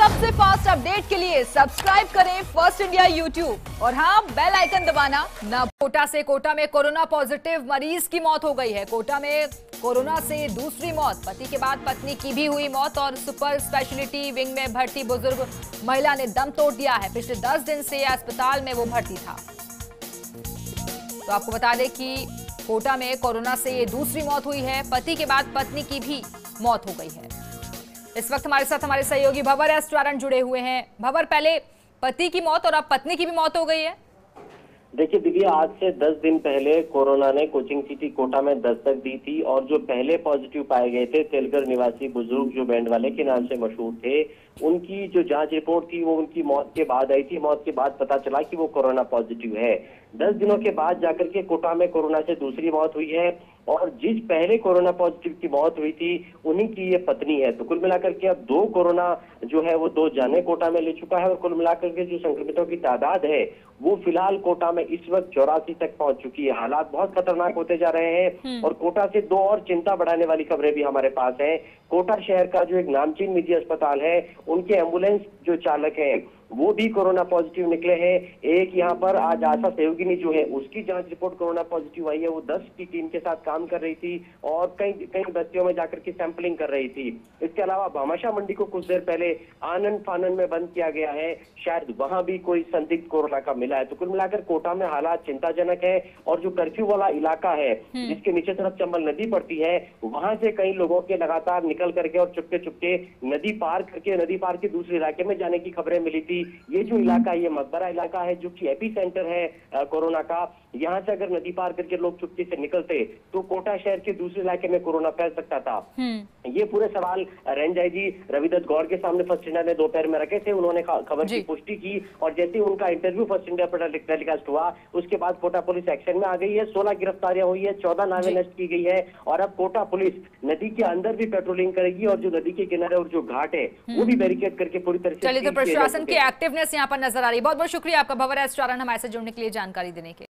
सबसे fast update के लिए सब्सक्राइब करें फर्स्ट इंडिया यूट्यूब और हाँ, बेल आइकन दबाना ना। कोटा में कोरोना पॉजिटिव मरीज की मौत हो गई है। कोटा में कोरोना से दूसरी मौत, पति के बाद पत्नी की भी हुई मौत और सुपर स्पेशलिटी विंग में भर्ती बुजुर्ग महिला ने दम तोड़ दिया है। पिछले 10 दिन से अस्पताल में वो भर्ती था। तो आपको बता दें कि कोटा में कोरोना से ये दूसरी मौत हुई है। पति के बाद पत्नी की भी मौत हो गई है। इस वक्त हमारे साथ हमारे सहयोगी भंवर एस चारण जुड़े हुए हैं। भंवर, पहले पति की मौत और अब पत्नी की भी मौत हो गई है। देखिए दिव्या, आज से 10 दिन पहले कोरोना ने कोचिंग सिटी कोटा में दस्तक दी थी और जो पहले पॉजिटिव पाए गए थे तेलगर निवासी बुजुर्ग जो बैंड वाले के नाम से मशहूर थे, उनकी जो जांच रिपोर्ट थी वो उनकी मौत के बाद आई थी। मौत के बाद पता चला कि वो कोरोना पॉजिटिव है। 10 दिनों के बाद जाकर के कोटा में कोरोना से दूसरी मौत हुई है और जिस पहले कोरोना पॉजिटिव की मौत हुई थी उन्हीं की ये पत्नी है। तो कुल मिलाकर के अब 2 कोरोना जो है वो 2 जाने कोटा में ले चुका है और कुल मिलाकर के जो संक्रमितों की तादाद है वो फिलहाल कोटा में इस वक्त 84 तक पहुंच चुकी है। हालात बहुत खतरनाक होते जा रहे हैं और कोटा से 2 और चिंता बढ़ाने वाली खबरें भी हमारे पास हैं। कोटा शहर का जो एक नामचीन निजी अस्पताल है, उनके एम्बुलेंस जो चालक हैं वो भी कोरोना पॉजिटिव निकले हैं। एक यहाँ पर आज आशा सहयोगिनी जो है उसकी जांच रिपोर्ट कोरोना पॉजिटिव आई है। वो 10 की टीम के साथ काम कर रही थी और कई बस्तियों में जाकर के सैंपलिंग कर रही थी। इसके अलावा भामाशाह मंडी को कुछ देर पहले आनन फानन में बंद किया गया है, शायद वहां भी कोई संदिग्ध कोरोना का मिला है। तो कुल मिलाकर कोटा में हालात चिंताजनक है और जो कर्फ्यू वाला इलाका है जिसके नीचे तरफ चंबल नदी पड़ती है, वहां से कई लोगों के लगातार निकल करके और चुपके चुपके नदी पार के दूसरे इलाके में जाने की खबरें मिली थी। ये जो इलाका है ये मकबरा इलाका है जो कि एपी सेंटर है कोरोना का। यहाँ से अगर नदी पार करके लोग चुपके से निकलते तो कोटा शहर के दूसरे इलाके में कोरोना फैल सकता था। ये पूरे सवाल रेंज आईजी रविदत्त गौड़ के सामने फर्स्ट इंडिया ने दोपहर में रखे थे। उन्होंने खबर की पुष्टि की और जैसे ही उनका इंटरव्यू फर्स्ट इंडिया पर टेलीकास्ट हुआ उसके बाद कोटा पुलिस एक्शन में आ गई है। 16 गिरफ्तारियां हुई है, 14 नावें नष्ट की गई है और अब कोटा पुलिस नदी के अंदर भी पेट्रोलिंग करेगी और जो नदी के किनारे और जो घाट है वो भी बैरिकेड करके पूरी तरह से। चलिए, तो प्रशासन की एक्टिवनेस यहाँ पर नजर आ रही है। बहुत बहुत शुक्रिया आपका भंवर एस चारण हमारे साथ जुड़ने के लिए, जानकारी देने के लिए।